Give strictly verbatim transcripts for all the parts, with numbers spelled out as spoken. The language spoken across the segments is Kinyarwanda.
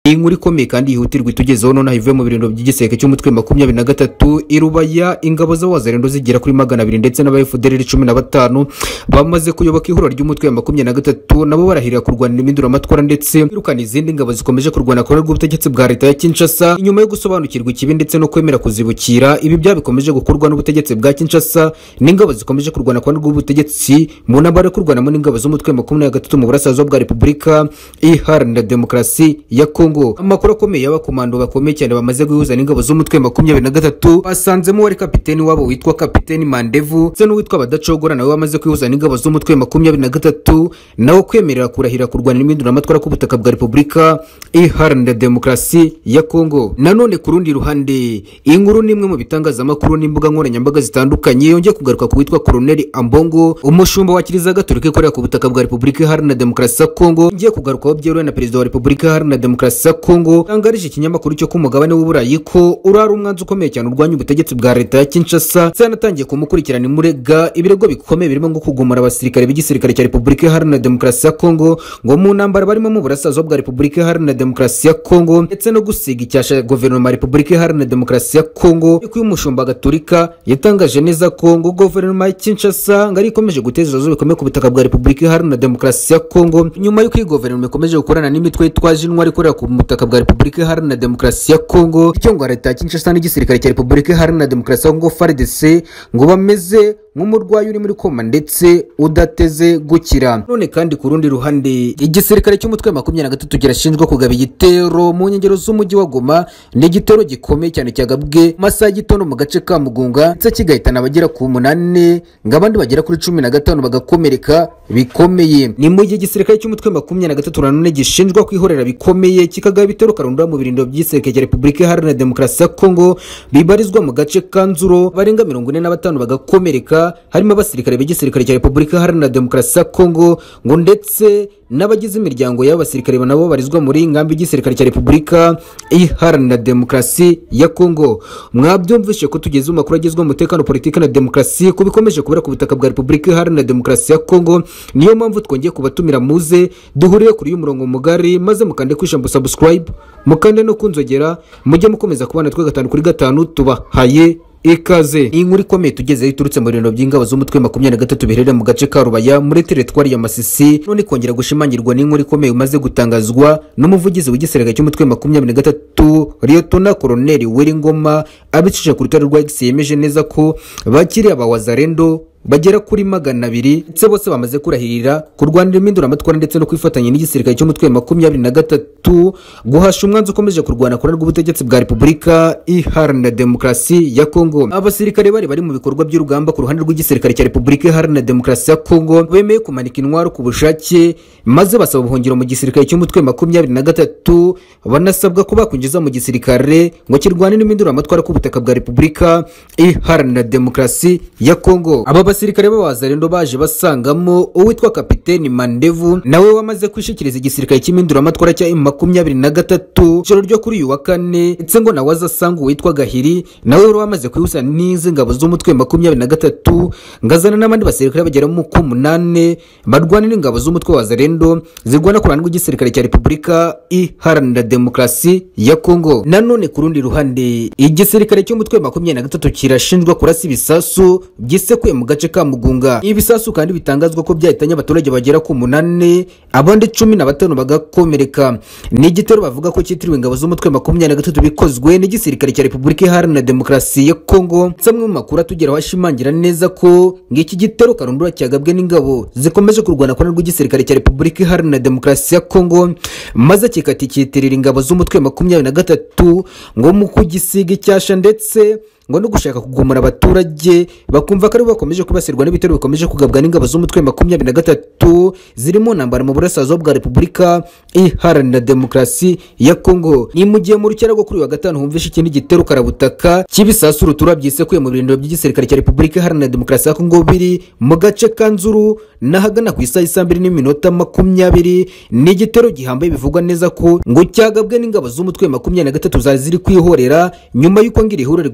inkuru ikomeye kandi yihutirwa itugezeho none ahivuye mu birindiro by'igiseke cy'umutwe makumyabiri na gatatu irubaya ingabo z'abazarendo zigera kuri magana abiri ndetse n'aba F D L R cumi na batanu bamaze kuyoboka ihuriro ry'umutwe makumyabiri na gatatu nabo barahirira kurwanira impinduramatwara ndetse irukana izindi ngabo zikomeje kurwana ku rw'ubutegetsi bwa leta ya Kinshasa inyuma yo gusobanukirwa ikibi ndetse no kwemera kuzibukira ibi byabikomeje gukorwa n'ubutegetsi bwa Kinshasa n'ingabo zikomeje kurwana ku rw'ubutegetsi mu ntambara yo kurwanamo n'ingabo z'umutwe makumyabiri na gatatu mu burasirazuba bwa Repubulika Iharanira Demokarasi ya Kongo. Amakuru akomeye y'abakomando bakomeye cyane bamaze guhuza n'ingabo z'umutwe makumyabiri na gatatu basanzemo wari kapiteni wabo witwa kapiteni Mandevu ndetse n'uwitwa Badacogora nawe wamaze kwihuza n'ingabo z'umutwe makumyabiri na gatatu nawo kwemerera kurahira kurwanira impinduramatwara ku butaka bwa Repubulika Iharanira Demokarasi ya Kongo. Nanone ku rundi ruhande inkuru nimwe mu bitangazamakuru n'imbuga nkoranyambaga zitandukanye yongeye kugaruka ku witwa Colonel Ambongo umushumba wa Kiliziya Gatolika ikorera ku butaka bwa Repubulika Iharanira Demokarasi ya Kongo ngiye kugarukaho byeruye na perezida wa Repubulika Iharanira Demokarasi ya Kongo tangarije ikinyamakuru cyo ku mugabane w'Uburayi ko urari umwanzi ukomeye cyane urwanya ubutegetsi bwa leta ya Kinshasa cyanatangiye kumukurikirana imurega ibirego bikomeye birimo ngo kugumura abasirikare b'igisirikare cya Repubulika Iharanira Demokarasi ya Kongo ngo mu ntambara barimo mu burasirazuba bwa Repubulika Iharanira Demokarasi ya Kongo ndetse no gusiga icyasha guverinoma ya Repubulika Iharanira Demokarasi ya Kongo ko umushumba Gatolika yatangaje neza ko ngo guverinoma ya Kinshasa ngari ikomeje guteza ibibazo bikomeye ku butaka bwa Repubulika Iharanira Demokarasi ya Kongo nyuma y'uko iyi guverinoma ikomeje gukorana n'imitwe yitwaje intwari ikorera ku butaka bwa Repubulika Iharanira Demokarasi ya Kongo icyo ngo leta ya Kinshasa n'igisirikare cya Repubulika Iharanira Demokarasi ya Kongo F A R D C ngo bameze nk'umurwayi uri muri koma ndetse udateze gukira. None kandi ku rundi ruhande igisirikare cy'umutwe makumyabiri na gatatu kirashinjwa kugaba igitero mu nkengero z'umujyi wa Goma n'igitero gikomeye cyane cyagabwe masaha gitondo mu gace ka Mugunga ndetse kigahitana abagera ku munani ngabandi bagera kuri cumi na gatanu bagakomereka bikomeye. Ni mu gihe igisirikare cy'umutwe makumyabiri na gatatu nanone gishinjwa kwihorera bikomeye kikagaba ibitero karundura mu birindiro by'igisirikare cya Repubulika Iharanira Demokarasi ya Kongo bibarizwa mu gace ka Nzuro barenga mirongo ine na batanu bagakomereka harimo abasirikare b'igisirikare cya Repubulika Iharanira Demokarasi ya Kongo ngo ndetse n'abagize imiryango y'abasirikare nabo barizwa muri ingambi y'igisirikare cya Repubulika Iharanira Demokarasi ya Kongo. Mwabyumvishe ko tugeze mu makuru agezwe mu mutekano politiki na demokarasi ko bikomeje kubera ku butaka bwa Repubulika Iharanira Demokarasi ya Kongo niyo mpamvu twongeye kubatumira muze duhurire kuri uyu murongo mugari maze mukande kwishambo subscribe mukande no kunzogera mujye mukomeza kubana twe gatanu kuri gatanu tubahaye ikaze. Inkuru ikomeye tugeze iturutse mu birindiro by'ingabo z'umutwe makumyabiri na gatatu biherereye mu gace ka Rubaya muri teritwari ya Masisi none kongera gushimangirwa n'inkuru ikomeye umaze gutangazwa n'umuvugizi w'igisirikare cy'umutwe makumyabiri na gatatu Lieutenant Colonel Weringoma abicishije ku rutare rwa X yemeje neza ko bakiriye abawazarendo bagera kuri magana abiri ndetse bose bamaze kurahirira kurwanira impinduramatwara ndetse no kwifatanya n'igisirikare cy'umutwe makumyabiri na gatatu guhasha umwanzi ukomeje kurwana ku rw'ubutegetsi bwa Repubulika Iharanira Demokarasi ya Kongo. Abasirikare bari bari mu bikorwa by'urugamba ku ruhande rw'igisirikare cya Repubulika Iharanira Demokarasi ya Kongo bemeye kumanika intwaro ku bushake maze basaba ubuhungiro mu gisirikare cy'umutwe makumyabiri na gatatu banasabwa ko bakwinjiza mu gisirikare ngo kirwanire impinduramatwara ku butaka bwa Repubulika Iharanira Demokarasi ya Kongo. Aba basirikare b'abazarendo baje basangamo uwitwa kapiteni Mandevu nawe wamaze kwishikiriza igisirikare cy'impinduramatwara cya M makumyabiri na gatatu ijoro ryo kuri uyu wa kane ndetse ngo nawe azasanga uwitwa Gahiri nawe wari wamaze kwihuza n'izi ngabo z'umutwe makumyabiri na gatatu ngazana n'abandi basirikare bagera mu ku munane barwanira ingabo z'umutwe wa Zarendo zirwana ku ruhande rw'igisirikare cya Repubulika Iharanira Demokarasi ya Kongo. Nanone ku rundi ruhande igisirikare cy'umutwe makumyabiri na gatatu kirashinjwa kurasa ibisasu byisekuye mu gace ka Mugunga. Ibisasu kandi bitangazwa ko byahitanye abaturage bagera ku munane abandi cumi na batanu bagakomereka. Ni igitero bavuga ko cyitiriwe ingabo z'umutwe makumyabiri na gatatu bikozwe n'igisirikare cya Repubulika Iharanira Demokarasi ya Kongo. Samwe mu makuru atugeraho ashimangira neza ko ngiki gitero karundura cyagabwe n'ingabo zikomeje kurwana kwa rw'igisirikare cya Repubulika Iharanira Demokarasi ya Kongo maze kikatikitirira ingabo z'umutwe makumyabiri na gatatu ngo mu kugisiga icyasha ndetse ngo no gushaka kugumura abaturage bakumva ko ari bakomeje kubasirwa n'ibitero bikomeje kugabwa n'ingabo z'umutwe makumyabiri na gatatu zirimo ntambara mu burasirazuba bwa Repubulika Iharanira Demokarasi ya Kongo. Ni mu gihe mu rukera rwo kuri wa gatanu humvishe ikindi gitero karabutaka cy'ibisasu rutura byisekuye mu birindiro by'igisirikare cya Repubulika Iharanira Demokarasi ya Kongo biri mu gace ka Nzuru nahagana ku isaha isa mbiri n'iminota makumyabiri. Ni igitero gihambaye bivugwa neza ko ngo cyagabwe n'ingabo z'umutwe makumyabiri na gatatu zari ziri kwihorera nyuma y'uko ngira ihuriro rikomeje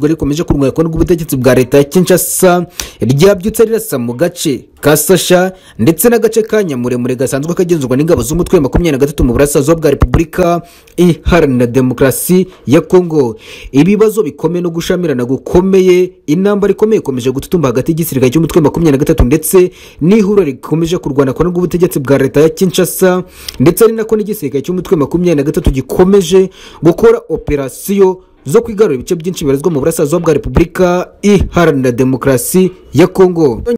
rikomeje kurwanywa n'ubutegetsi bwa leta ya Kinshasa ryabyutse rirasa mu gace ka Sasha ndetse n'agace ka Nyamuremure gasanzwe kagenzurwa n'ingabo z'umutwe wa makumyabiri na gatatu mu burasirazuba bwa Repubulika Iharanira Demokarasi ya Kongo. Ibibazo bikomeye no gushamirana gukomeye, intambara ikomeye ikomeje gututumba hagati y'igisirikare cy'umutwe wa makumyabiri na gatatu ndetse n'ihuriro rikomeje kurwana kwa n'ubutegetsi bwa leta ya Kinshasa, ndetse ari nako n'igisirikare cy'umutwe wa makumyabiri na gatatu gikomeje gukora operasiyo zo kwigarura ibice byinshi bibarizwa mu burasirazuba bwa Repubulika Iharanira Demokarasi ya Kongo.